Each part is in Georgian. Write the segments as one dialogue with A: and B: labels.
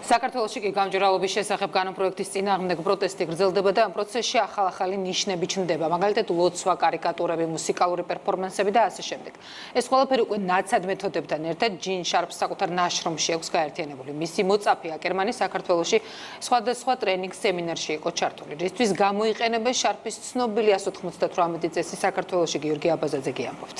A: საქართველოში კი გამჭვირვალობის შესახებ კანონპროექტის წინააღმდეგ პროტესტი გრძელდება და ამ პროცესში ახალ-ახალი ნიშნები ჩნდება, მაგალითად ლოცვა, კარიკატურები, მუსიკალური პერფორმანსები და ასე შემდეგ. ეს ყველაფერი უკვე ნაცად მეთოდებთან ერთად ჯინ შარპს საკუთარ ნაშრომში აქვს გაერთიანებული. მისი მოწაფე აკერმანი საქართველოში სხვადასხვა ტრენინგ სემინარში იყო ჩართული. რისთვის გამოიყენება შარპის ცნობილი 198 წესი საქართველოში გიორგი აბაზაძე ამბობს.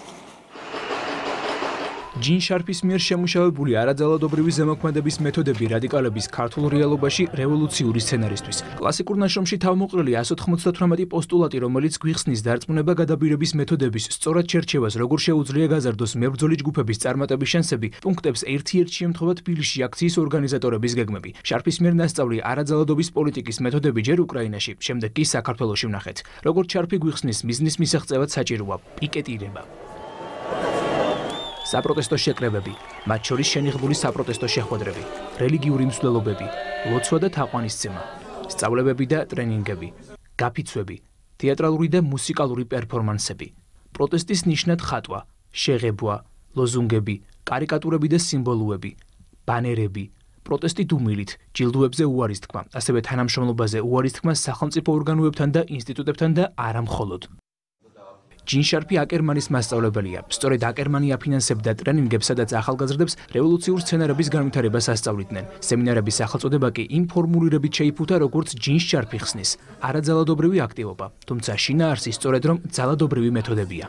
B: ჯინ შარპის მიერ შემუშავებული არაძალადობრივი ზემოქმედების მეთოდები რადიკალების ქართულ რეალობაში რევოლუციური სცენარისთვის. კლასიკურ ნაშრომში თავმოყრილი 198 პოსტულატი, რომელიც გვიხსნის დარწმუნება გადაბირების მეთოდების სწორად შერჩევას, როგორ შეუძლია გაზარდოს მებრძოლი ჯგუფების წარმატების შანსები, პუნქტებს ერთ-ერთ შემთხვევა თბილისში აქციის ორგანიზატორების გეგმები. შარპის მიერ ნასწავლი არაძალადობის პოლიტიკის მეთოდები ჯერ უკრაინაში, შემდეგ კი საქართველოში ვნახეთ. როგორც შარპი გვიხსნის, მიზნის მისაღწევად საჭიროა პიკეტირება. საპროტესტო შეკრებები, მათ შორის შენიღბული საპროტესტო შეხვედრები, რელიგიური მსვლელობები, ლოცვა და თაყვანისცემა, სწავლებები და ტრენინგები, გაფიცვები, თეატრალური და მუსიკალური პერფორმანსები, პროტესტის ნიშნად ხატვა, შეღებვა, ლოზუნგები, კარიკატურები და სიმბოლოები, ბანერები, პროტესტი დუმილით, ჯილდოებზე უარის თქმა, ასევე თანამშრომლობაზე უარის თქმა სახელმწიფო ორგანოებთან და ინსტიტუტებთან და არა მხოლოდ. ჯინ შარპი აკერმანის მასწავლებელია. სწორედ აკერმანი აფინანსებდა ტრენინგებს, სადაც ახალგაზრდებს რევოლუციურ სცენარების განვითარებას ასწავლიდნენ. სემინარების სახელწოდება კი იმ ფორმულირებით შეიფუთა, როგორც ჯინ შარპი ხსნის, არაძალადობრივი აქტივობა, თუმცა შინაარსი სწორედ რომ ძალადობრივი მეთოდებია.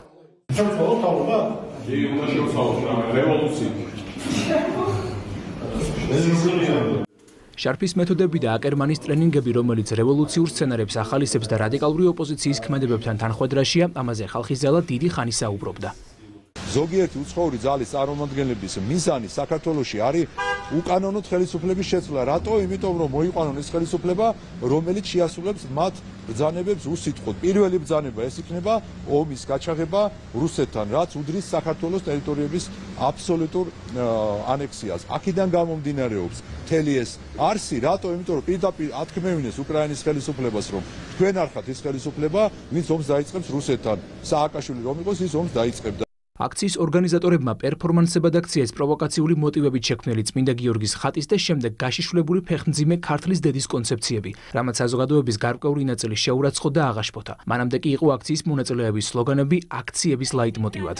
B: შარპის მეთოდები და აკერმანის ტრენინგები, რომელიც რევოლუციურ სცენარებს ახალისებს და რადიკალური ოპოზიციის ქმედებებთან თანხვედრაშია, ამაზე ხალხის ძალა დიდი ხანი საუბრობდა.
C: ზოგიერთი უცხოური ძალის წარმომადგენლების მიზანი საქართველოში არის უკანონოდ ხელისუფლების შეცვლა. რატო? იმიტომ რომ მოიყვანონ ეს ხელისუფლება, რომელიც შეასრულებს მათ ბრძანებებს უსიტყვოდ. პირველი ბრძანება ეს იქნება ომის გაჩაღება რუსეთთან, რაც უდრის საქართველოს ტერიტორიების აბსოლუტურ ანექსიას. აქედან გამომდინარეობს მთელი ეს არსი. რატო? იმიტომ რომ პირდაპირ ათქმევინეს უკრაინის ხელისუფლებას, რომ თქვენ არ ხართ ის ხელისუფლება, ვინც ომს დაიწყებს რუსეთთან. სააკაშვილი რომ იყოს, ის ომს დაიწყებდა. აქციის ორგანიზატორებმა პერფორმანსებად აქციას პროვოკაციული მოტივებით შექმნილი წმინდა გიორგის ხატის და შემდეგ გაშიშვლებული ფეხმძიმე ქართლის დედის კონცეფციები, რამაც საზოგადოების გარკვეული ნაწილი შეურაცხო და აღაშფოთა. მანამდე კი იყო აქციის მონაწილეების სლოგანები აქციების ლაიტმოტივად.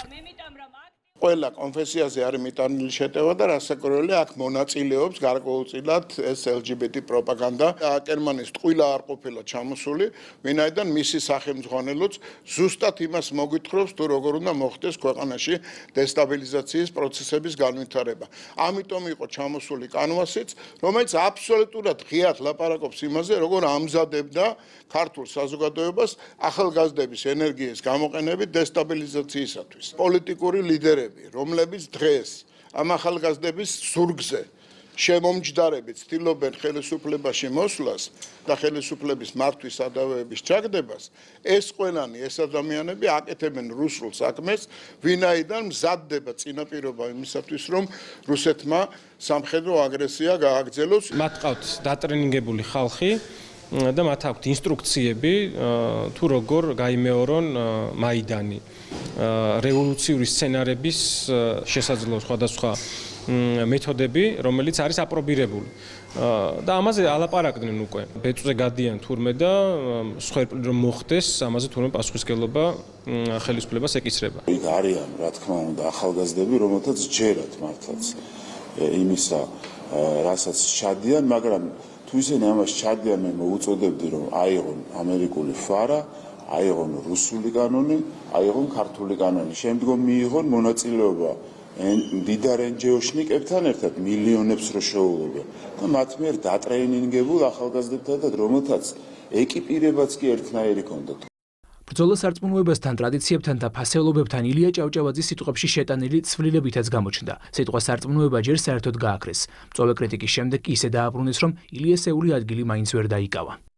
D: ყველა კონფესიაზე არის მიტანილი შეტევა და რასაკვირველია აქ მონაწილეობს გარკვეულწილად ეს LGBT პროპაგანდა. აკერმანის ტყუილა არ ყოფილა ჩამოსული, ვინაიდან მისი სახელმძღვანელოც ზუსტად იმას მოგვითხრობს, თუ როგორ უნდა მოხდეს ქვეყანაში დესტაბილიზაციის პროცესების განვითარება. ამიტომ იყო ჩამოსული კანვასიც, რომელიც აბსოლუტურად ღიად ლაპარაკობს იმაზე, როგორ ამზადებდა ქართულ საზოგადოებას ახალგაზრდების ენერგიის გამოყენებით დესტაბილიზაციისათვის. პოლიტიკური ლიდერები, რომლებიც დღეს ამ ახალგაზრდების ზურგზე შემომჯდარებით ცდილობენ ხელისუფლებაში მოსვლას და ხელისუფლების მართვის სადავეების ჩაგდებას, ეს ყველანი ეს ადამიანები აკეთებენ რუსულ საქმეს, ვინაიდან მზადდება წინაპირობა იმისათვის, რომ რუსეთმა სამხედრო აგრესია გააგრძელოს.
E: მათ ყავთ დატრენინგებული ხალხი და მათ აქვთ ინსტრუქციები, თუ როგორ გაიმეორონ მაიდანი. რევოლუციური სცენარების შესაძლო სხვადასხვა მეთოდები, რომელიც არის აპრობირებული. და ამაზე ალაპარაკდნენ უკვე. ბეწვზე გადიან თურმე და სხვაერთ რომ მოხდეს, ამაზე თურმე პასუხისმგებლობა ხელისუფლებას ეკისრება.
F: იქ არიან, რა თქმა უნდა, ახალგაზრდები, რომელთაც ჯერათ მართლაც იმისა, რასაც ჩადიან, მაგრამ თუ ისინი ამას ჩადიან, მე მოუწოდებდი, რომ აიღონ ამერიკული ფარა, აიღონ რუსული კანონი, აიღონ ქართული კანონი. შემდგომ მიიღონ მონაწილეობა მდიდარ NGO-შნიკებთან ერთად მილიონებს რო შეუღებენ და მათ მიერ დატრეინინგებულ ახალგაზრდებთან და რომელთაც ეკიპირებაც კი ერთნაირი ჰქონდათ.
B: ბრძოლა სარწმუნოებასთან, ტრადიციებთან და ფასეულობებთან ილია ჭავჭავაძის სიტყვებში შეტანილი ცვლილებითაც გამოჩნდა. სიტყვა სარწმუნოება ჯერ საერთოდ გააქრეს. მწვავე კრიტიკის შემდეგ კი ისე დააბრუნეს, რომ ილიასეული ადგილი მაინც ვერ დაიკავა.